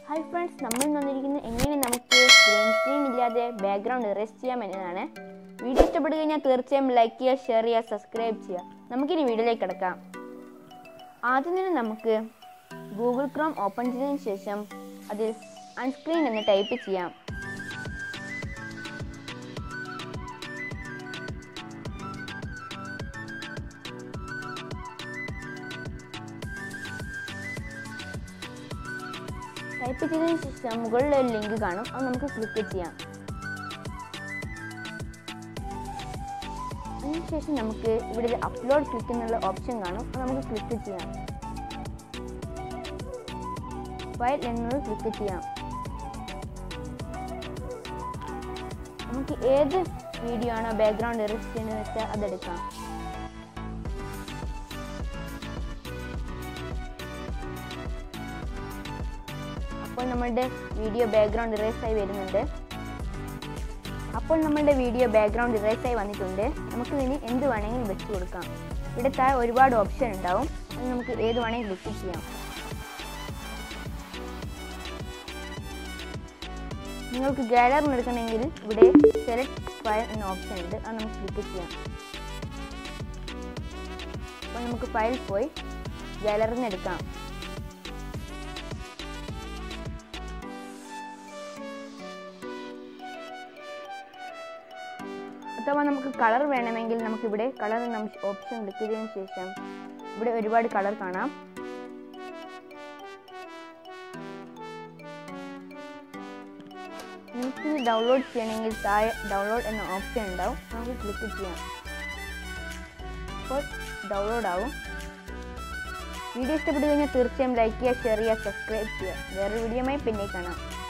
Hi friends, നമ്മൾ വന്നിരിക്കുന്നത് എങ്ങനെ നമുക്ക് ഗ്രീൻ സ്ക്രീൻ ഇല്ലാതെ ബാക്ക്ഗ്രൗണ്ട് ഇറേസ് ചെയ്യാം എന്നതാണ്. വീഡിയോ ഇഷ്ടപ്പെട്ടു കഴിഞ്ഞാൽ തീർച്ചയായും ലൈക്ക് ചെയ്യുക, ഷെയർ ചെയ്യുക, സബ്സ്ക്രൈബ് ചെയ്യുക. നമുക്കിനി വീഡിയോയിലേക്ക് കിടക്കാം. ആദ്യം തന്നെ നമുക്ക് ഗൂഗിൾ ക്രോം ഓപ്പൺ ചെയ്തതിന് ശേഷം അതിൽ അൺസ്ക്രീൻ എന്ന് ടൈപ്പ് ചെയ്യാം. ടൈപ്പ് ചെയ്തതിന് ശേഷം മുകളിൽ ഒരു ലിങ്ക് കാണും, അത് നമുക്ക് ക്ലിക്ക് ചെയ്യാം. അതിനുശേഷം നമുക്ക് ഇവിടെ ഒരു അപ്ലോഡ് ക്ലിക്ക് എന്നുള്ള ഓപ്ഷൻ കാണും, അത് നമുക്ക് ക്ലിക്ക് ചെയ്യാം. ഫയൽ എന്നത് ക്ലിക്ക് ചെയ്യാം. നമുക്ക് ഏത് വീഡിയോ ആണോ ബാക്ക്ഗ്രൗണ്ട് ഇറേസ് ചെയ്യുന്നത് വെച്ചാൽ അതെടുക്കാം. അപ്പോൾ നമ്മളുടെ വീഡിയോ ബാക്ക്ഗ്രൗണ്ട് ഇറേസ് ആയി വരുന്നുണ്ട്. അപ്പോൾ നമ്മളുടെ വീഡിയോ ബാക്ക്ഗ്രൗണ്ട് ഇറേസ് ആയി വന്നിട്ടുണ്ട്. നമുക്ക് ഇനി എന്ത് വേണമെങ്കിലും വെച്ച് കൊടുക്കാം. ഇവിടെ താഴെ ഒരുപാട് ഓപ്ഷൻ ഉണ്ടാവും, അത് നമുക്ക് ഏത് വേണമെങ്കിലും ക്ലിക്ക് ചെയ്യാം. നിങ്ങൾക്ക് ഗാലറിയിൽ എടുക്കണമെങ്കിൽ ഇവിടെ സെലക്ട് ഫയൽ എന്ന ഓപ്ഷൻ ഉണ്ട്, അത് നമുക്ക് ക്ലിക്ക് ചെയ്യാം. അപ്പോൾ നമുക്ക് ഫയൽ പോയി ഗാലറിയിൽ നിന്ന് എടുക്കാം. അഥവാ നമുക്ക് കളർ വേണമെങ്കിൽ നമുക്കിവിടെ കളർ ഓപ്ഷൻ ക്ലിക്ക് ചെയ്തതിന് ശേഷം ഇവിടെ ഒരുപാട് കളർ കാണാം. നമുക്ക് ഡൗൺലോഡ് ചെയ്യണമെങ്കിൽ താഴെ ഡൗൺലോഡ് എന്ന ഓപ്ഷൻ ഉണ്ടാവും, നമുക്ക് ക്ലിക്ക് ചെയ്യാം. അപ്പോൾ ഡൗൺലോഡ് ആവും. വീഡിയോ ഇഷ്ടപ്പെട്ടു കഴിഞ്ഞാൽ തീർച്ചയായും ലൈക്ക് ചെയ്യുക, ഷെയർ ചെയ്യുക, സബ്സ്ക്രൈബ് ചെയ്യുക. വേറൊരു വീഡിയോയുമായി പിന്നെ കാണാം.